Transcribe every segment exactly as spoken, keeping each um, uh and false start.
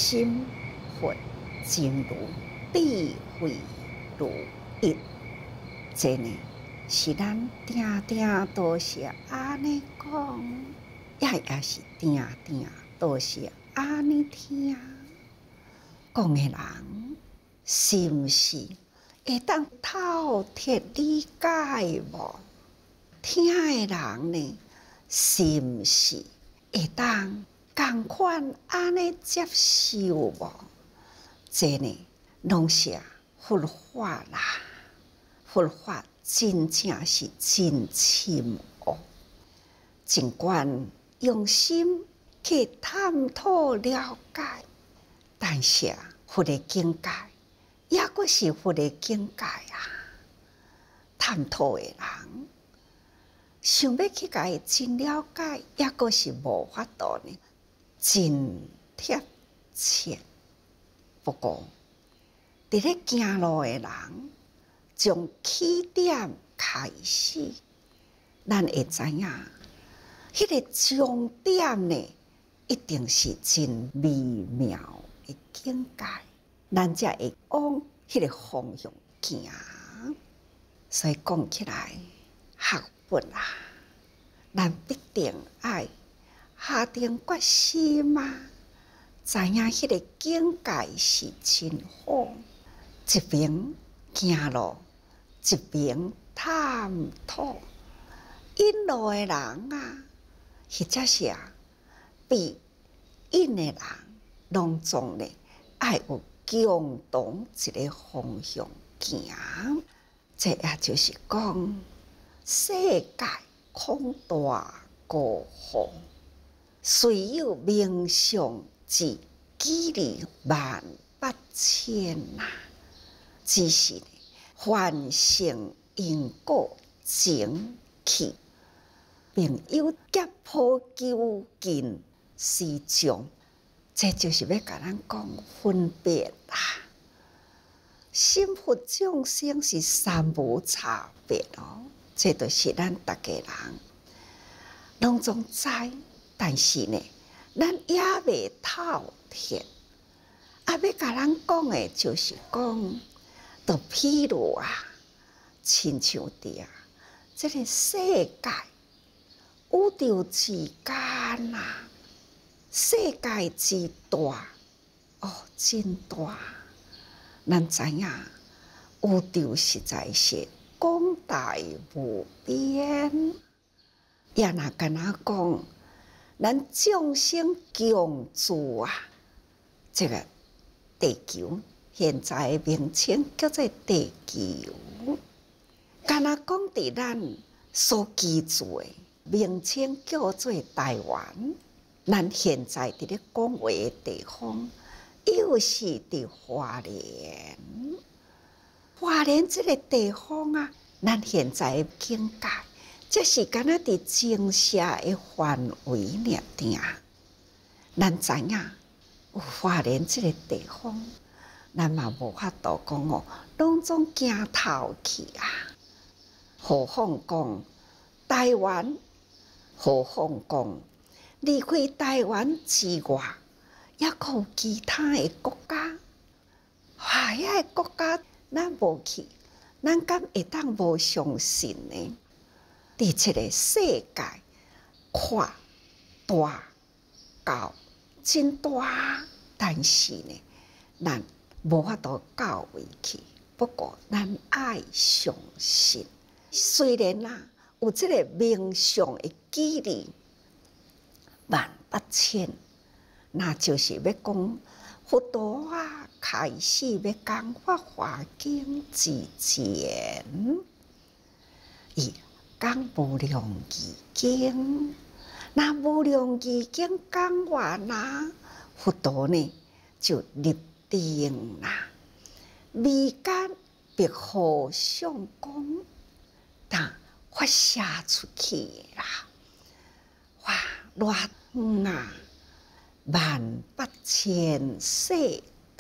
心佛真如，智慧如一。这呢是咱定定都是安尼讲，也也是定定都是安尼听。讲的人是毋是会当透彻理解无？听的人呢，是毋是会当共款安尼接受无？这呢，拢是佛法啦。佛法真正是真深奥，尽管用心去探讨了解，但是佛的境界也阁是佛的境界啊。探讨的人想要去甲伊真了解，也阁是无法度呢，真贴切。不过，伫咧行路的人，从起点开始，咱会知影，迄个终点呢，一定是真微妙的境界，咱才会往迄个方向行。所以讲起来，学佛啊，咱必定爱下定决心啊，知影迄个境界是真好，一边行路，一边探讨。引路的人啊，或者是比引的人，拢总呢爱有共同一个方向行。这也就是讲，世界空大高宏，虽有名相之距离万八千呐，只是凡成因果情去，并有劫破究竟是众。这就是要甲咱讲分别啦。心佛众生是三无差别哦，这就是咱大家人拢总知，但是呢，咱也未透彻。啊，要甲咱讲的，就是讲，就譬如啊，亲像伫啊，这个世界宇宙之间啊，世界之大，哦，真大。咱知影，宇宙实在是广大无边。也若敢若讲，咱众生共住啊，这个地球现在的名称叫做地球。敢若讲伫咱所居住的名称叫做台湾。咱现在伫咧讲话的地方，又是伫花莲。花莲这个地方啊，咱现在的境界，这是敢若伫精舍的范围尔定。咱知影有花莲这个地方，咱嘛无法度讲哦，拢总行头去啊。何况讲台湾，何况讲离开台湾之外，也阁有其他的国家。哇，遐个国家咱无去，咱敢会当无相信呢？伫这个世界看大到真大，但是呢，咱无法度到位去。不过咱爱相信，虽然啊有这个名相的距离万八千，那就是要讲佛陀啊开始要讲《法华经》之前，伊讲无量义经。那无量义经讲完啦，佛陀呢就入定啦，眉间别互相讲，但发射出去啦，哇，偌远啊！万八千世界，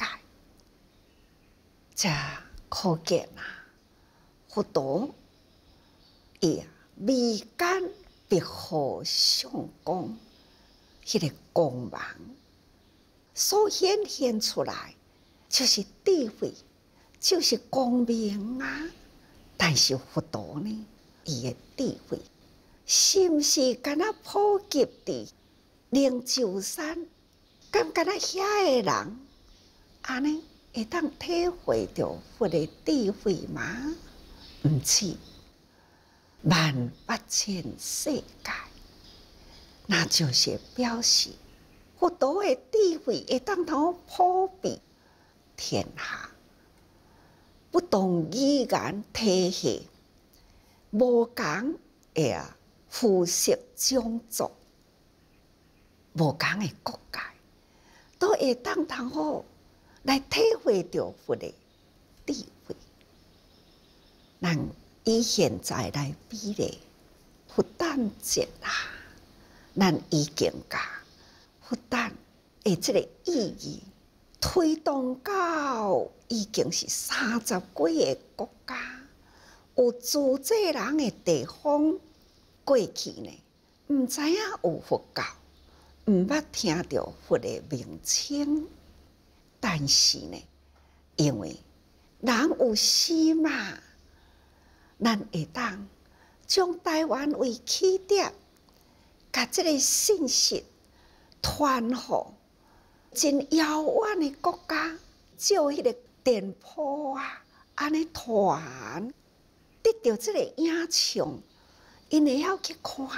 这可见啊，佛陀伊眉间别互相讲，迄个光芒所显现出来就是智慧，就是光明啊。但是佛陀呢，伊的智慧，是毋是敢若普及伫灵鹫山？敢敢若遐个人安尼会当体会到佛的智慧吗？毋是，万八千世界，那就是表示佛陀的智慧会当通普遍天下，不同语言体系，无共诶肤色种族，无共的国界，都会当通好来体会到佛的智慧。咱以现在来比例，佛诞节啊，咱已经甲佛诞的这个意义推动到已经是三十几个国家，有自济人的地方，过去呢，毋知影有佛教，毋捌听到佛的名称，但是呢，因为人有心嘛，咱会当将台湾为起点，甲这个信息传互真遥远的国家，照迄个电波啊，安尼传，得到这个影像，因会晓去看、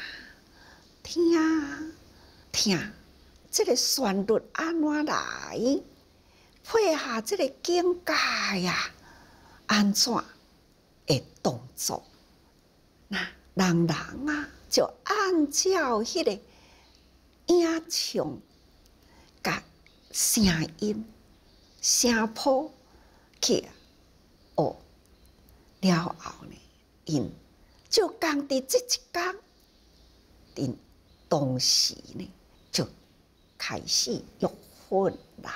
听、听，这个旋律安怎来，配合这个境界呀，安怎会动作？那人人啊，就按照迄个影像、甲声音、声波去学了后呢，因就讲伫这一天，因当时呢就开始约婚啦。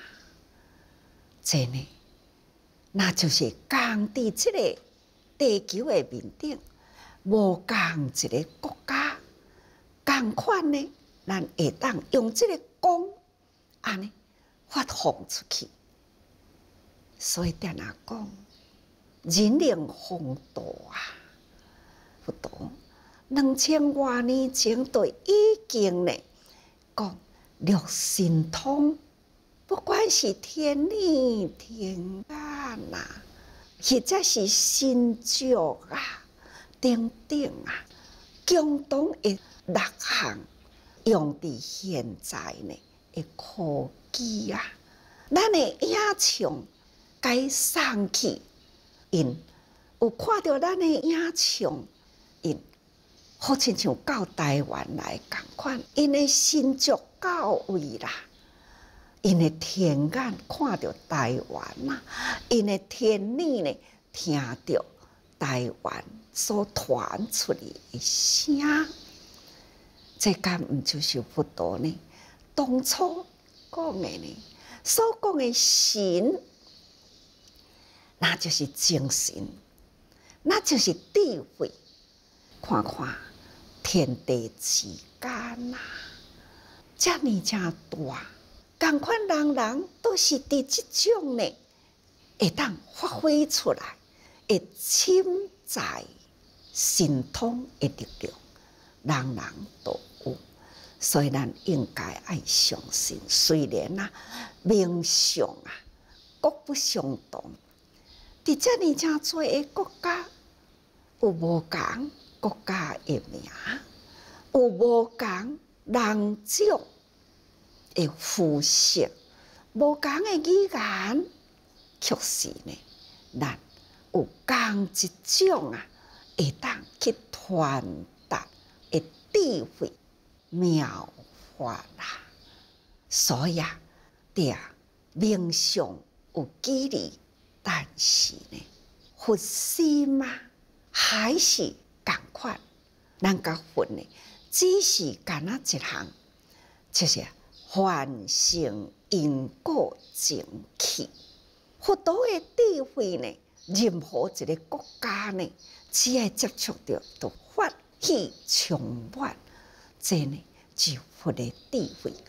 真呢，那就是讲伫这个地球的面顶，无共一个国家，共款呢，咱会当用这个光安尼发放出去。所以定下讲，人灵风度啊，佛陀两千多年前就已经呢讲六神通，不管是天理、天眼啊，或者是神足啊、等等啊，共同的六项用伫现在呢的科技啊，咱的影像该送去，因有看到咱的影像，因好亲像到台湾来共款，因的神足到位啦。因的天眼看到台湾呐，因的天理呢听到台湾所传出的声，这敢毋就是佛陀呢？当初讲的呢，所讲的神，那就是精神，那就是智慧。看看天地之间呐，遮尔正大。共款人人都是伫即种呢，会当发挥出来，会潜在神通的力量，人人都有。所以咱应该爱相信，虽然啊名相啊各不相同，伫遮尔正多个国家，有无共国家的名，有无共人种的肤色，无共的语言，确实呢，咱有共一种啊，会当去传达的智慧妙法啦。所以啊，对名相有距离，但是呢，佛心啊还是共款。咱甲佛呢，只是干那一项，就是凡成因果正气。佛陀的智慧呢，任何一个国家呢，只要接触到，都法喜充满。这呢，就是佛的智慧。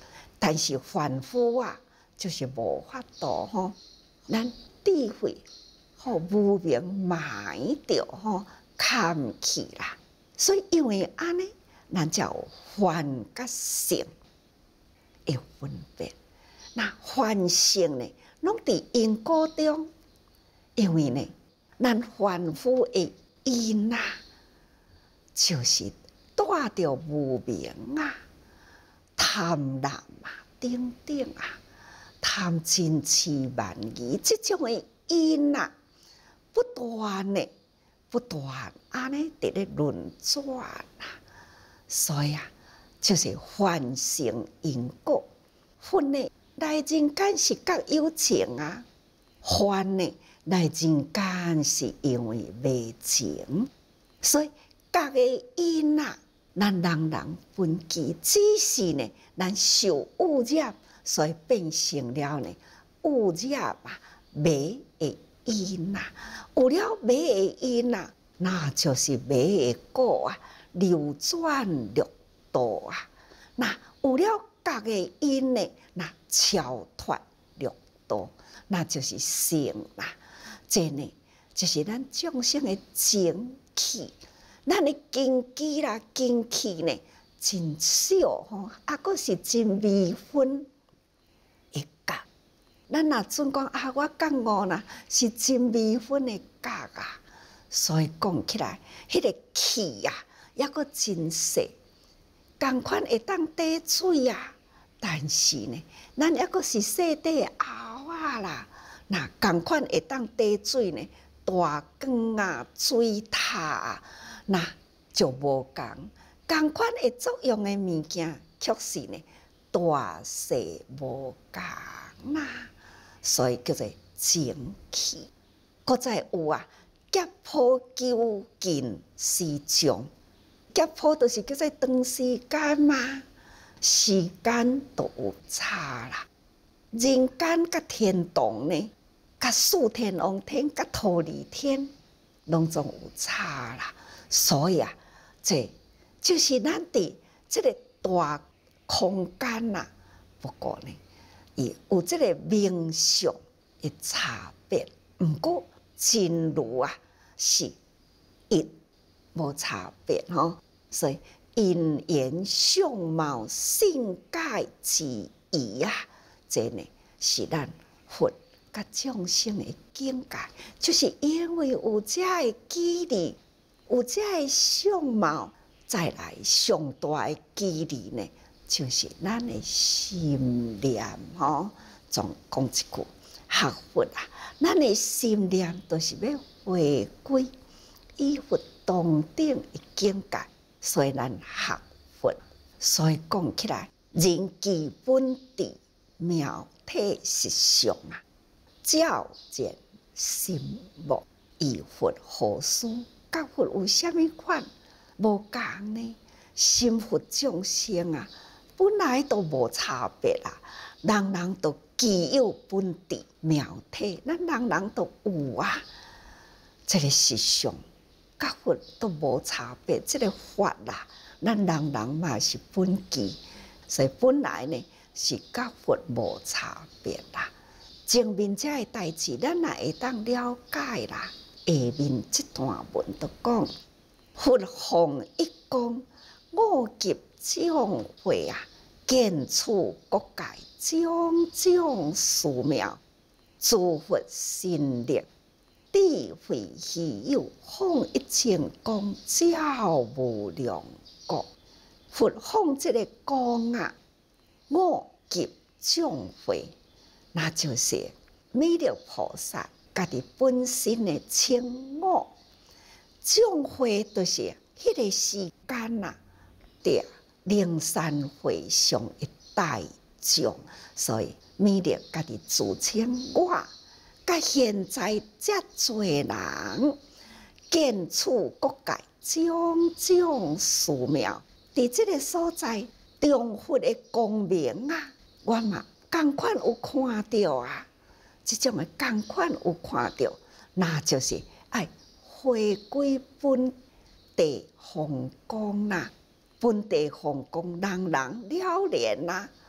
但是凡夫啊，就是无法度吼，咱智慧互无明埋着吼，砍去啦。所以因为安尼，咱才有凡甲圣会分别。那凡圣呢，拢伫因果中，因为呢，咱凡夫的因啊，就是带着无明啊、贪婪啊、等等啊、贪嗔痴慢疑这种的因啊，不断的、不断安尼伫咧轮转啊，所以啊，就是凡圣因果分呢。来人间是觉有情啊，凡呢来人间是因为迷情，所以觉的因啊，咱人人分歧，只是呢咱受污染，所以变成了呢污染啊迷的因啊，有了迷的因啊，那就是迷的果啊，流转六道啊，那有了觉的因呢，那超脱六道，那就是圣啦。这呢，就是咱众生的精气，咱的根基啦、根气呢，真少吼，啊，阁是真微分的觉。咱若准讲啊，我觉悟啦，是真微分的觉啊。所以讲起来，迄、那个气啊，抑阁真细，共款会当滴水啊。但是呢，咱抑阁是细底的喉啊啦，那共款会当滴水呢，大缸啊、水塔啊，那就无共。共款会作用的物件，却是呢大细无共啦，所以叫做精气。搁再有啊，劫破究竟时长，劫破就是叫做长时间嘛。时间都有差啦，人间甲天堂呢，甲四天王天、甲忉利天，拢总有差啦。所以啊，这就是咱伫这个大空间呐、啊。不过呢，伊有这个明显的差别，毋过真如啊是一无差别吼，所以。因缘相貌性界之异啊，这呢是咱佛甲众生的境界，就是因为有这的机理，有这的相貌，再来上大的机理呢，就是咱的心念吼。总讲一句，学佛啊，咱的心念都是要回归与佛同等的境界。所以咱学佛，所以讲起来，人基本智，妙体实相啊，照见心目，与佛何殊？甲佛有啥物款无共呢？心佛众生啊，本来都无差别啦，人人都具有本智妙体，咱人人都有啊，这个实相。甲佛都无差别，这个法啦，咱人人嘛是本具，所以本来呢是甲佛无差别啦。前面这个代志，咱也会当了解啦。下面这段文就讲，佛放一光，五极众会啊，见处各界种种殊妙，诸佛心力。智慧稀有，放一千光，照无量国。佛放这个光啊，五极众会，那就是弥勒菩萨家己本身的称五。众会就是迄个时间啊，对灵山会上一大众，所以弥勒家己自称我。甲现在遮多人见处各界种种殊妙，伫即个所在，中佛的光明啊，我嘛共款有看到啊，即种的共款有看到，那就是爱回归本地宏光啦，本地宏光人人了然啦，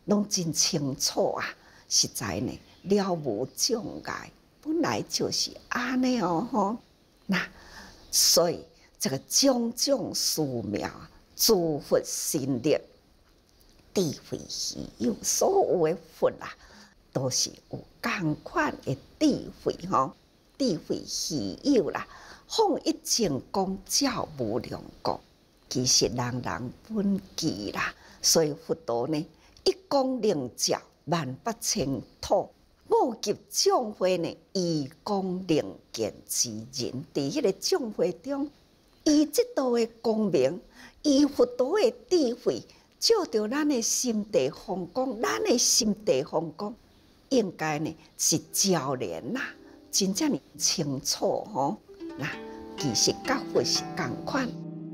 拢真清楚啊，实在呢了无障碍，本来就是安尼哦吼。那所以这个种种寺庙，诸佛心力，智慧稀有，所有的佛啊，都是有同款的智慧吼，智慧稀有啦。放一净光，照无量光，其实人人本具啦。所以佛陀呢，一光能照万八千土，五极众会呢，以光能见之人。伫迄个众会中，以这道的光明，以佛陀的智慧，照着咱的心地放光，咱的心地放光，应该呢是照亮啦，真正呢清楚吼。那其实甲佛是同款。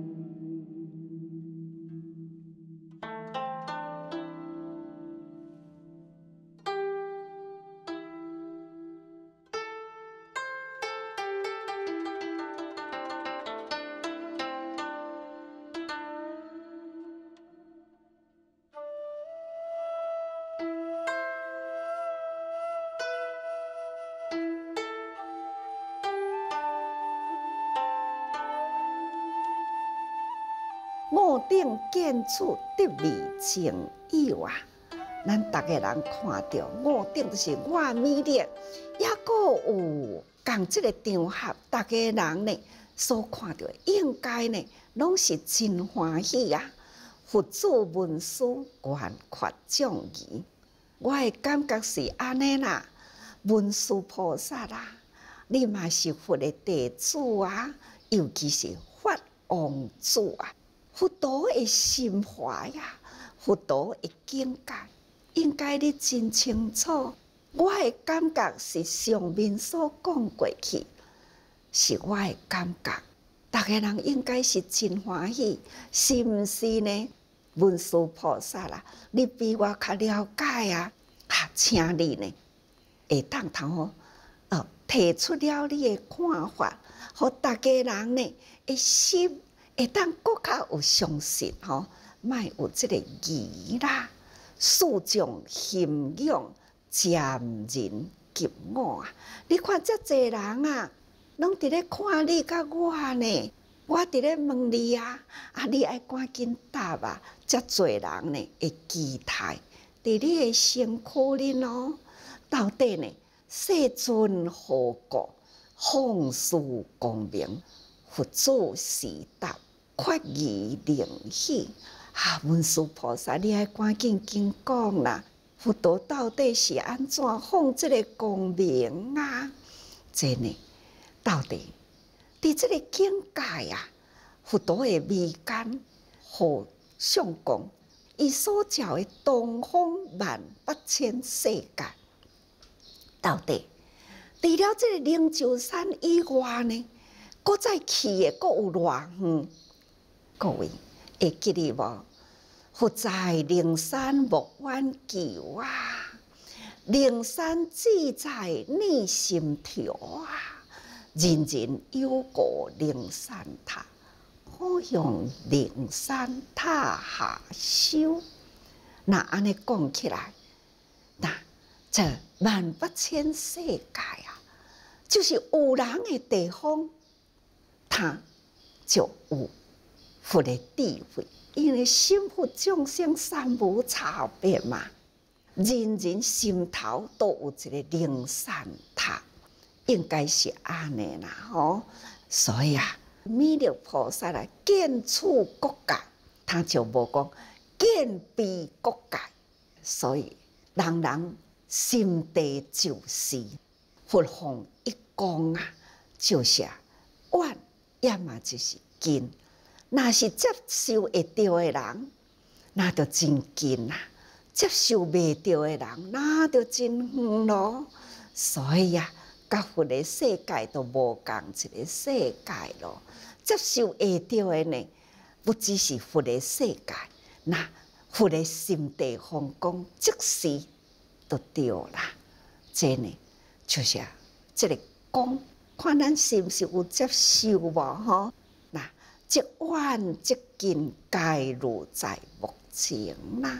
五顶建筑得未成有啊！咱逐个人看到五顶就是外美丽，也佫有共即个场合，逐个人呢所看到，应该呢拢是真欢喜啊！佛祖文殊圆觉众疑，我的感觉是安尼啦。文殊菩萨啦，你嘛是佛的弟子啊，尤其是法王子啊。佛陀的心怀呀，佛陀的境界，应该你真清楚。我的感觉是上面所讲过去，是我的感觉。大家人应该是真欢喜，是毋是呢？文殊菩萨啦，你比我较了解啊！啊，请你呢，会当头呃提出了你的看法，互大家人呢的心。会当更较有相信吼，莫有即个疑啦。事将欣仰，渐人急我啊！你看遮济人啊，拢伫咧看你甲我呢。我伫咧问你啊，啊，你爱赶紧答啊！遮济人呢会期待伫你的身躯里咯。到底呢，世尊何故放肆光明？佛祖是答。确疑灵喜啊！文殊菩萨，你爱赶紧紧讲啦！佛陀到底是安怎放这个光明啊？真呢，到底伫这个境界啊，佛陀的眉间，互相讲，伊所照的东方万八千世界，到底除了这个灵鹫山以外呢，搁再去的搁有偌远？各位会记得无？佛在灵山莫远求啊，灵山自在你心头啊。人人有过灵山塔，好向灵山塔下修。那安尼讲起来，那这万八千世界啊，就是有人的地方，他就有。佛的智慧，因为心佛众生三无差别嘛，人人心头都有一个灵山塔，应该是安尼啦吼。所以啊，弥勒菩萨来建处各界，他就无讲建彼各界，所以人人心地就是佛放一光啊，就是远，要么就是近。若是接受会到的人，那就真近啦；接受袂到的人，那就真远咯。所以啊，甲佛的世界都无共一个世界咯。接受会到的呢，不只是佛的世界，那佛的心地放光，即时就对啦。这呢，就是啊，这个光，看咱是不是有接受无吼？即远即近，皆如在目前啦。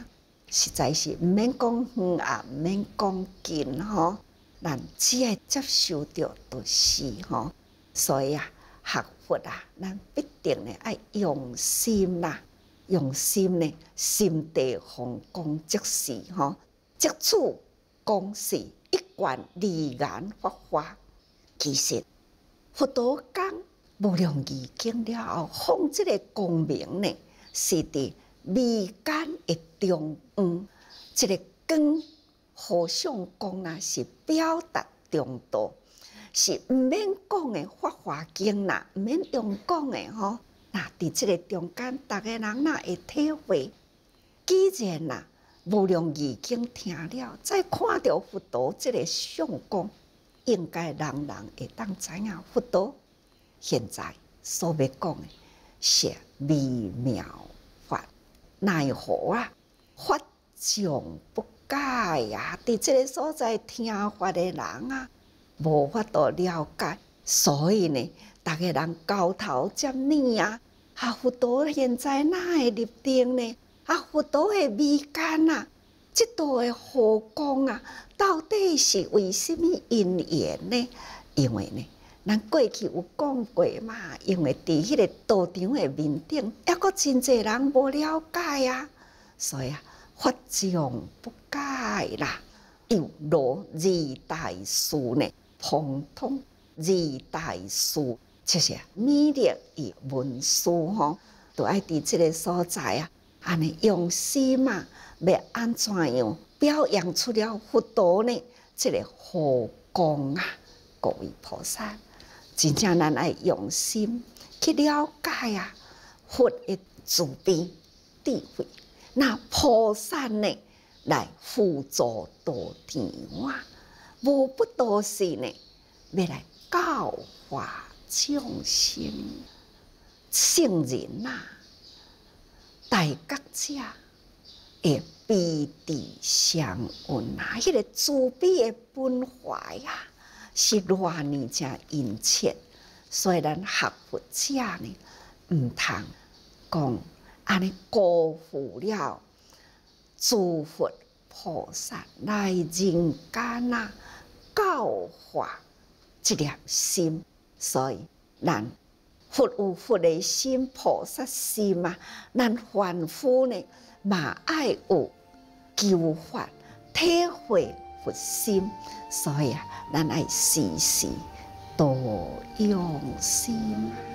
实在是毋免讲远啊，毋免讲近吼，咱只要接受着就是吼。所以啊，学佛啊，咱必定呢爱用心啦，用心呢，心地方讲即是吼，即处讲是一贯利言法华。其实佛陀讲无量义经了后，放即个光明呢，是伫微间的中央，即个光互相讲啦，是表达中道，是毋免讲的法华经啦，毋免用讲的吼。那伫即个中间，逐个人若会体会。既然呐，无量义经听了，再看到佛陀即个相光，应该人人会当知影佛陀现在所要讲的是微妙法，奈何啊？法将不解呀！伫即个所在听法的人啊，无法度了解，所以呢，逐个人交头接耳啊。啊，佛陀现在哪会入定呢？啊，佛陀的微间啊，即度的护光啊，到底是为什么因缘呢？因为呢，咱过去有讲过嘛，因为伫迄个道场的面顶，抑阁真侪人无了解啊，所以啊，法将不解啦。犹如二大师呢，通通二大师，即是美丽的文字吼，都爱伫即个所在啊，安尼用心嘛，要安怎样表扬出了佛陀呢？即个护光啊，各位菩萨，真正咱爱用心去了解啊，佛的慈悲智慧，那菩萨呢来辅助导天啊，无不都是呢，要来教化众生。圣人呐、啊，大觉者会悲智相运啊，迄、那个慈悲的本怀啊，是偌呢正殷切。所以咱学佛者呢，毋通讲安尼辜负了诸佛菩萨来人间啊，教化这粒心。所以咱佛有佛的心，菩萨心啊，咱凡夫呢嘛爱有求法体会佛心。所以啊，咱爱时时多用心。